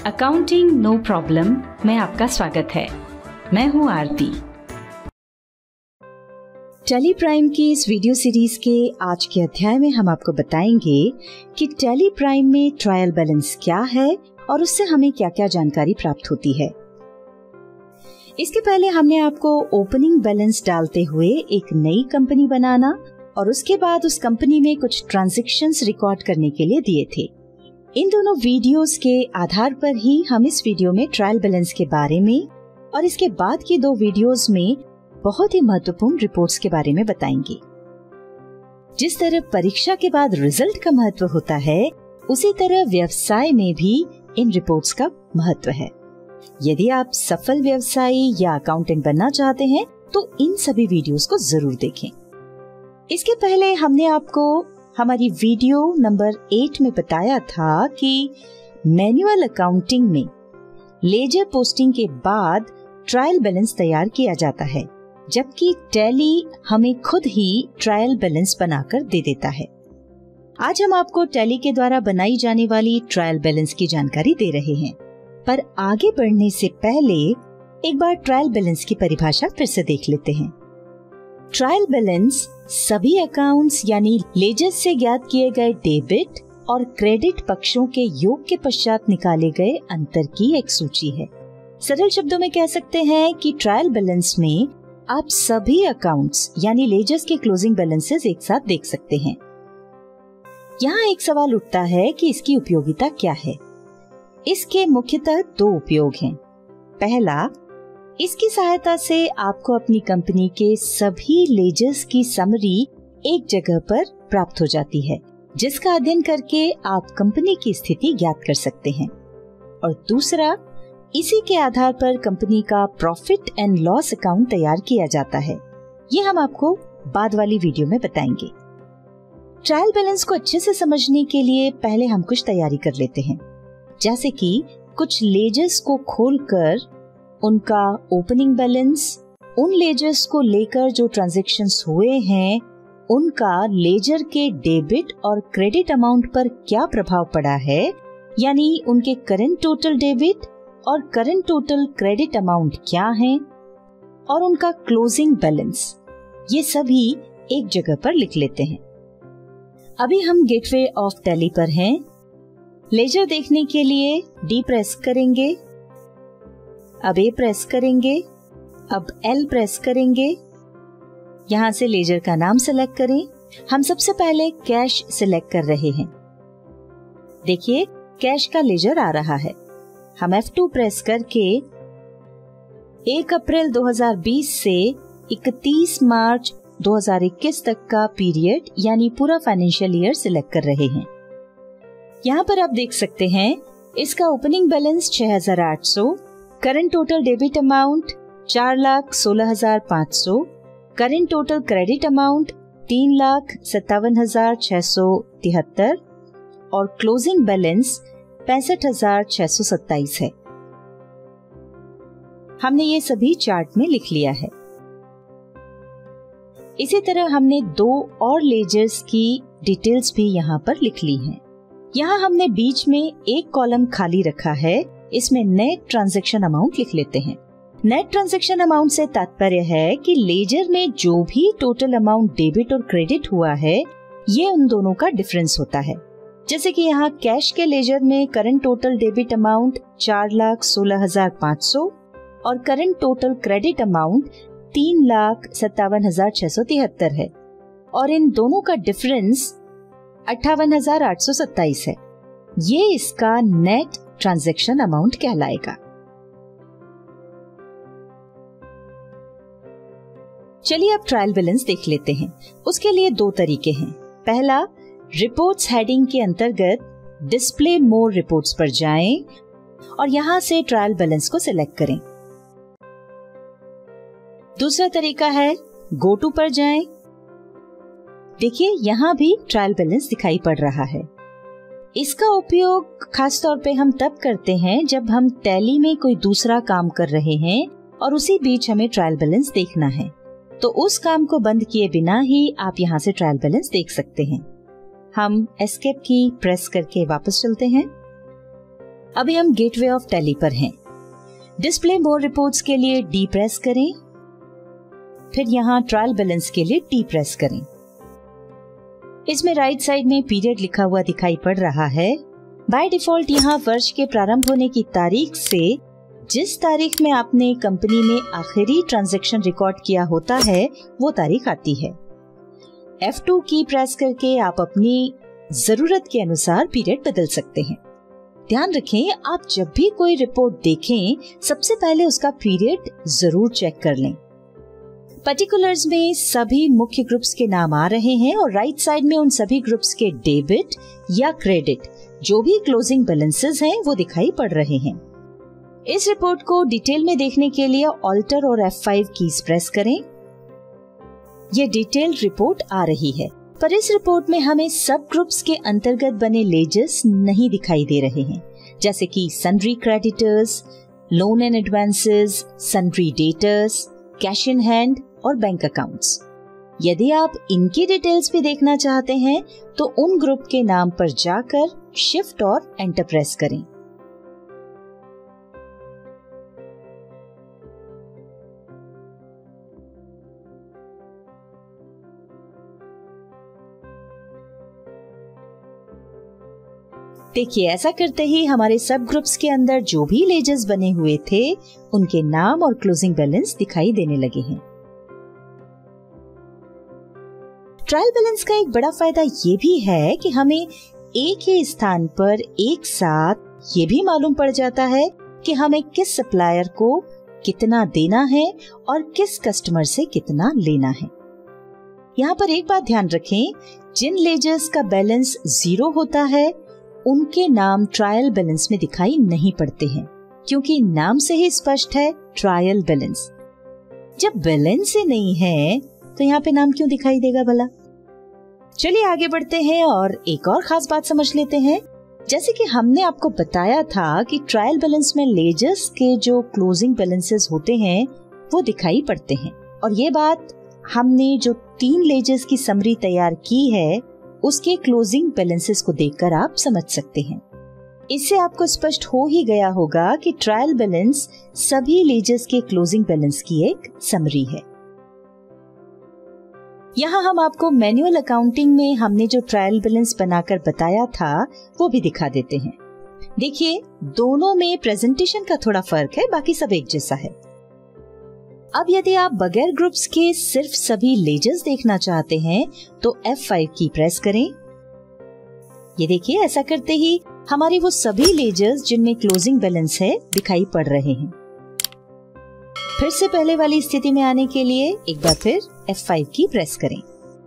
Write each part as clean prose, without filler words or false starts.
Accounting no problem में आपका स्वागत है। मैं हूं आरती। टैली प्राइम की इस वीडियो सीरीज के आज के अध्याय में हम आपको बताएंगे कि टैली प्राइम में ट्रायल बैलेंस क्या है और उससे हमें क्या क्या जानकारी प्राप्त होती है। इसके पहले हमने आपको ओपनिंग बैलेंस डालते हुए एक नई कंपनी बनाना और उसके बाद उस कंपनी में कुछ ट्रांजैक्शंस रिकॉर्ड करने के लिए दिए थे। इन दोनों वीडियोस के आधार पर ही हम इस वीडियो में ट्रायल बैलेंस के बारे में और इसके बाद की 2 वीडियोस में बहुत ही महत्वपूर्ण रिपोर्ट्स के बारे में बताएंगे। जिस तरह परीक्षा के बाद रिजल्ट का महत्व होता है, उसी तरह व्यवसाय में भी इन रिपोर्ट्स का महत्व है। यदि आप सफल व्यवसायी या अकाउंटेंट बनना चाहते हैं तो इन सभी वीडियोस को जरूर देखें। इसके पहले हमने आपको हमारी वीडियो नंबर 8 में बताया था कि मैनुअल अकाउंटिंग में लेजर पोस्टिंग के बाद ट्रायल बैलेंस तैयार किया जाता है, जबकि टैली हमें खुद ही ट्रायल बैलेंस बनाकर दे देता है। आज हम आपको टैली के द्वारा बनाई जाने वाली ट्रायल बैलेंस की जानकारी दे रहे हैं, पर आगे बढ़ने से पहले एक बार ट्रायल बैलेंस की परिभाषा फिर से देख लेते हैं। ट्रायल बैलेंस सभी अकाउंट्स यानी लेजर से ज्ञात किए गए डेबिट और क्रेडिट पक्षों के योग के पश्चात निकाले गए अंतर की एक सूची है। सरल शब्दों में कह सकते हैं कि ट्रायल बैलेंस में आप सभी अकाउंट्स यानी लेजर्स के क्लोजिंग बैलेंसेस एक साथ देख सकते हैं। यहाँ एक सवाल उठता है कि इसकी उपयोगिता क्या है। इसके मुख्यतः 2 उपयोग हैं। पहला, इसकी सहायता से आपको अपनी कंपनी के सभी लेजर्स की समरी एक जगह पर प्राप्त हो जाती है, जिसका अध्ययन करके आप कंपनी की स्थिति ज्ञात कर सकते हैं। और दूसरा, इसी के आधार पर कंपनी का प्रॉफिट एंड लॉस अकाउंट तैयार किया जाता है। ये हम आपको बाद वाली वीडियो में बताएंगे। ट्रायल बैलेंस को अच्छे से समझने के लिए पहले हम कुछ तैयारी कर लेते हैं, जैसे कि कुछ लेजर्स को खोलकर उनका ओपनिंग बैलेंस, उन लेजर्स को लेकर जो ट्रांजैक्शंस हुए हैं उनका लेजर के डेबिट और क्रेडिट अमाउंट पर क्या प्रभाव पड़ा है, यानी उनके करंट टोटल डेबिट और करंट टोटल क्रेडिट अमाउंट क्या है, और उनका क्लोजिंग बैलेंस, ये सभी एक जगह पर लिख लेते हैं। अभी हम गेटवे ऑफ टैली पर हैं। लेजर देखने के लिए डी प्रेस करेंगे, अब ए प्रेस करेंगे, अब एल प्रेस करेंगे। यहाँ से लेजर का नाम सिलेक्ट करें। हम सबसे पहले कैश सिलेक्ट कर रहे हैं। देखिए कैश का लेजर आ रहा है। हम F2 प्रेस करके 1 अप्रैल 2020 से 31 मार्च 2021 तक का पीरियड यानी पूरा फाइनेंशियल ईयर सिलेक्ट कर रहे हैं। यहाँ पर आप देख सकते हैं इसका opening balance 6,800, current total debit amount 4,16,500, current total credit amount 3,57,673 और क्लोजिंग बैलेंस 65,627 है। हमने ये सभी चार्ट में लिख लिया है। इसी तरह हमने 2 और लेजर्स की डिटेल्स भी यहाँ पर लिख ली हैं। यहाँ हमने बीच में एक कॉलम खाली रखा है, इसमें नेट ट्रांजैक्शन अमाउंट लिख लेते हैं। नेट ट्रांजैक्शन अमाउंट से तात्पर्य है कि लेजर में जो भी टोटल अमाउंट डेबिट और क्रेडिट हुआ है, ये उन दोनों का डिफरेंस होता है। जैसे कि यहाँ कैश के लेजर में करंट टोटल डेबिट अमाउंट 4,16,500 और करंट टोटल क्रेडिट अमाउंट 3,57,673 है, और इन दोनों का डिफरेंस 58,827 है। ये इसका नेट ट्रांजैक्शन अमाउंट कहलाएगा। चलिए अब ट्रायल बैलेंस देख लेते हैं। उसके लिए 2 तरीके हैं। पहला, रिपोर्ट्स हेडिंग के अंतर्गत डिस्प्ले मोर रिपोर्ट्स पर जाएं और यहां से ट्रायल बैलेंस को सिलेक्ट करें। दूसरा तरीका है गो टू पर जाएं। देखिए यहाँ भी ट्रायल बैलेंस दिखाई पड़ रहा है। इसका उपयोग खास तौर पे हम तब करते हैं जब हम टैली में कोई दूसरा काम कर रहे हैं और उसी बीच हमें ट्रायल बैलेंस देखना है, तो उस काम को बंद किए बिना ही आप यहाँ से ट्रायल बैलेंस देख सकते हैं। हम एस्केप की प्रेस करके वापस चलते हैं। अभी हम गेटवे ऑफ टैली पर हैं। डिस्प्ले मोर रिपोर्ट्स के लिए डी प्रेस करें, फिर यहाँ ट्रायल बैलेंस के लिए टी प्रेस करें। इसमें राइट साइड में पीरियड लिखा हुआ दिखाई पड़ रहा है। बाय डिफॉल्ट यहाँ वर्ष के प्रारंभ होने की तारीख से जिस तारीख में आपने कंपनी में आखिरी ट्रांजैक्शन रिकॉर्ड किया होता है वो तारीख आती है। F2 की प्रेस करके आप अपनी जरूरत के अनुसार पीरियड बदल सकते हैं। ध्यान रखें, आप जब भी कोई रिपोर्ट देखें सबसे पहले उसका पीरियड जरूर चेक कर लें। पर्टिकुलर्स में सभी मुख्य ग्रुप्स के नाम आ रहे हैं और राइट साइड में उन सभी ग्रुप्स के डेबिट या क्रेडिट जो भी क्लोजिंग बैलेंसेस हैं वो दिखाई पड़ रहे हैं। इस रिपोर्ट को डिटेल में देखने के लिए ऑल्टर और F5 कीज प्रेस करें। ये डिटेल्ड रिपोर्ट आ रही है, पर इस रिपोर्ट में हमें सब ग्रुप्स के अंतर्गत बने लेजर्स नहीं दिखाई दे रहे हैं, जैसे कि sundry creditors, loan and advances, sundry debtors, cash in hand और बैंक अकाउंट्स। यदि आप इनकी डिटेल्स भी देखना चाहते हैं तो उन ग्रुप के नाम पर जाकर शिफ्ट और एंटर प्रेस करें। देखिए, ऐसा करते ही हमारे सब ग्रुप्स के अंदर जो भी लेजर्स बने हुए थे उनके नाम और क्लोजिंग बैलेंस दिखाई देने लगे हैं। ट्रायल बैलेंस का एक बड़ा फायदा ये भी है कि हमें एक ही स्थान पर एक साथ ये भी मालूम पड़ जाता है कि हमें किस सप्लायर को कितना देना है और किस कस्टमर से कितना लेना है। यहाँ पर एक बात ध्यान रखें, जिन लेजर्स का बैलेंस 0 होता है उनके नाम ट्रायल बैलेंस में दिखाई नहीं पड़ते हैं, क्योंकि नाम से ही स्पष्ट है ट्रायल बैलेंस। जब बैलेंस ही नहीं है तो यहाँ पे नाम क्यों दिखाई देगा भला। चलिए आगे बढ़ते हैं और एक और खास बात समझ लेते हैं। जैसे कि हमने आपको बताया था कि ट्रायल बैलेंस में लेजर्स के जो क्लोजिंग बैलेंसेस होते हैं वो दिखाई पड़ते हैं, और ये बात हमने जो 3 लेजर्स की समरी तैयार की है उसके क्लोजिंग बैलेंसेस को देखकर आप समझ सकते हैं। इससे आपको स्पष्ट हो ही गया होगा कि ट्रायल बैलेंस सभी लेजर्स के क्लोजिंग बैलेंस की एक समरी है। यहाँ हम आपको मैनुअल अकाउंटिंग में हमने जो ट्रायल बैलेंस बनाकर बताया था वो भी दिखा देते हैं। देखिए, दोनों में प्रेजेंटेशन का थोड़ा फर्क है, बाकी सब एक जैसा है। अब यदि आप बगैर ग्रुप्स के सिर्फ सभी लेजर्स देखना चाहते हैं तो F5 की प्रेस करें। ये देखिए, ऐसा करते ही हमारे वो सभी लेजर्स जिनमें क्लोजिंग बैलेंस है दिखाई पड़ रहे हैं। फिर से पहले वाली स्थिति में आने के लिए एक बार फिर F5 की प्रेस करें।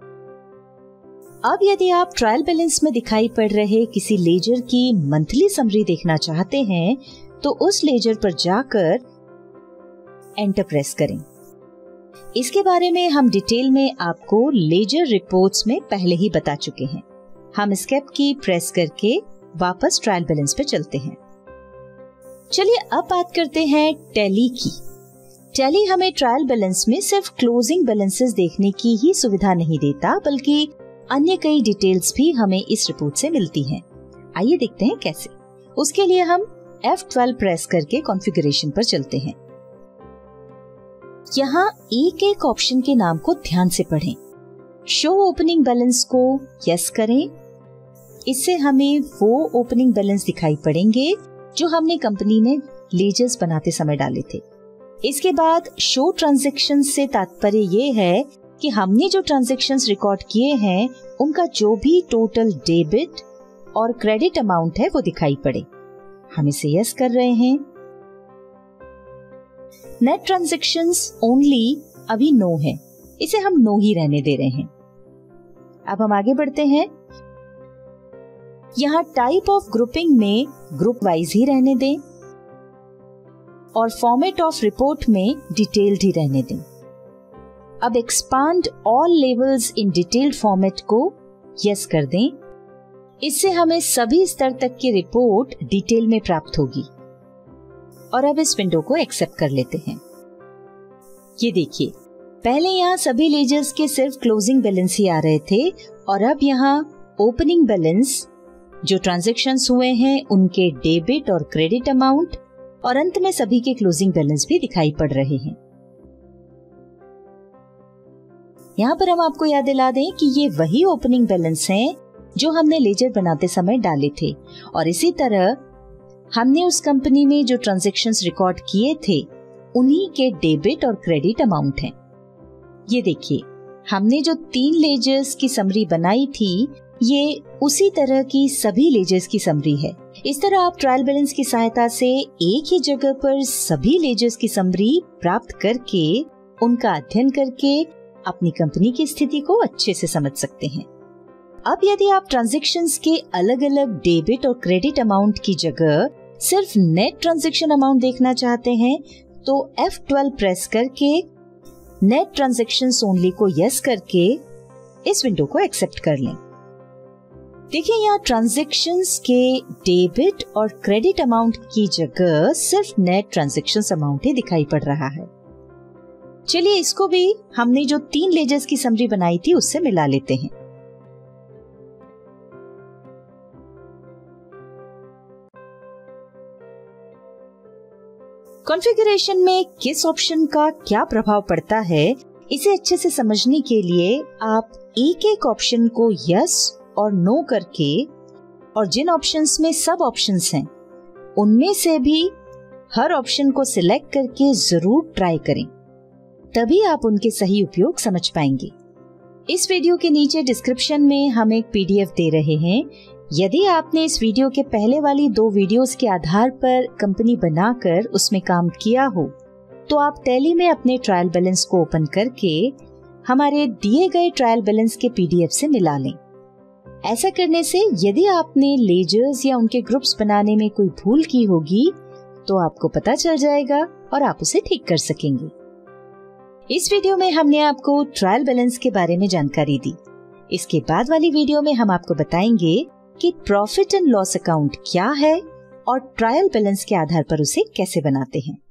अब यदि आप ट्रायल बैलेंस में दिखाई पड़ रहे किसी लेजर की मंथली समरी देखना चाहते हैं तो उस लेजर पर जाकर एंटर प्रेस करें। इसके बारे में हम डिटेल में आपको लेजर रिपोर्ट्स में पहले ही बता चुके हैं। हम एस्केप की प्रेस करके वापस ट्रायल बैलेंस पे चलते हैं। चलिए अब बात करते हैं टैली की। टैली हमें ट्रायल बैलेंस में सिर्फ क्लोजिंग बैलेंसेस देखने की ही सुविधा नहीं देता, बल्कि अन्य कई डिटेल्स भी हमें इस रिपोर्ट से मिलती हैं। आइए देखते हैं कैसे। उसके लिए हम F12 प्रेस करके कॉन्फ़िगरेशन पर चलते हैं। यहाँ एक एक ऑप्शन के नाम को ध्यान से पढ़ें। शो ओपनिंग बैलेंस को यस करें। इससे हमें वो ओपनिंग बैलेंस दिखाई पड़ेंगे जो हमने कंपनी में लेजर्स बनाते समय डाले थे। इसके बाद शो ट्रांजैक्शन से तात्पर्य ये है कि हमने जो ट्रांजैक्शंस रिकॉर्ड किए हैं उनका जो भी टोटल डेबिट और क्रेडिट अमाउंट है वो दिखाई पड़े। हम इसे यस कर रहे हैं। नेट ट्रांजैक्शंस ओनली अभी नो है, इसे हम नो ही रहने दे रहे हैं। अब हम आगे बढ़ते हैं। यहाँ टाइप ऑफ ग्रुपिंग में ग्रुप वाइज ही रहने दें और फॉर्मेट ऑफ रिपोर्ट में डिटेल्ड ही रहने दें। अब expand all levels in detailed format को यस कर दें। इससे हमें सभी स्तर तक की रिपोर्ट डिटेल में प्राप्त होगी। और अब इस विंडो को एक्सेप्ट कर लेते हैं। ये देखिए, पहले यहाँ सभी लेजर्स के सिर्फ क्लोजिंग बैलेंस ही आ रहे थे और अब यहाँ ओपनिंग बैलेंस जो ट्रांजैक्शंस हुए हैं उनके डेबिट और क्रेडिट अमाउंट, और अंत में सभी के क्लोजिंग बैलेंस भी दिखाई पड़ रहे हैं। यहाँ पर हम आपको याद दिला दें कि ये वही ओपनिंग बैलेंस हैं जो हमने लेजर बनाते समय डाले थे, और इसी तरह हमने उस कंपनी में जो ट्रांजैक्शंस रिकॉर्ड किए थे उन्हीं के डेबिट और क्रेडिट अमाउंट हैं। ये देखिए, हमने जो 3 लेजर्स की समरी बनाई थी ये उसी तरह की सभी लेजर्स की समरी है। इस तरह आप ट्रायल बैलेंस की सहायता से एक ही जगह पर सभी लेजर्स की समरी प्राप्त करके उनका अध्ययन करके अपनी कंपनी की स्थिति को अच्छे से समझ सकते हैं। अब यदि आप ट्रांजैक्शंस के अलग अलग डेबिट और क्रेडिट अमाउंट की जगह सिर्फ नेट ट्रांजैक्शन अमाउंट देखना चाहते हैं तो F12 प्रेस करके नेट ट्रांजैक्शंस ओनली को यस करके इस विंडो को एक्सेप्ट कर लें। देखिए, यहाँ ट्रांजैक्शंस के डेबिट और क्रेडिट अमाउंट की जगह सिर्फ नेट ट्रांजैक्शंस अमाउंट ही दिखाई पड़ रहा है। चलिए इसको भी हमने जो 3 लेजर्स की समरी बनाई थी उससे मिला लेते हैं। कॉन्फ़िगरेशन में किस ऑप्शन का क्या प्रभाव पड़ता है, इसे अच्छे से समझने के लिए आप एक एक ऑप्शन को यस और नो करके, और जिन ऑप्शंस में सब ऑप्शंस हैं उनमें से भी हर ऑप्शन को सिलेक्ट करके जरूर ट्राई करें, तभी आप उनके सही उपयोग समझ पाएंगे। इस वीडियो के नीचे डिस्क्रिप्शन में हम एक PDF दे रहे हैं। यदि आपने इस वीडियो के पहले वाली 2 वीडियोस के आधार पर कंपनी बनाकर उसमें काम किया हो तो आप टैली में अपने ट्रायल बैलेंस को ओपन करके हमारे दिए गए ट्रायल बैलेंस के PDF से मिला लें। ऐसा करने से यदि आपने लेजर्स या उनके ग्रुप्स बनाने में कोई भूल की होगी तो आपको पता चल जाएगा और आप उसे ठीक कर सकेंगे। इस वीडियो में हमने आपको ट्रायल बैलेंस के बारे में जानकारी दी। इसके बाद वाली वीडियो में हम आपको बताएंगे कि प्रॉफिट एंड लॉस अकाउंट क्या है और ट्रायल बैलेंस के आधार पर उसे कैसे बनाते हैं।